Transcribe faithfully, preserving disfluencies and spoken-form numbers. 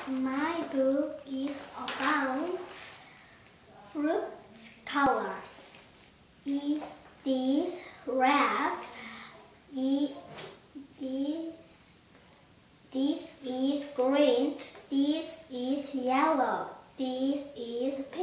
My book is about fruit colors. Is this red? Is this this is green. This is yellow. This is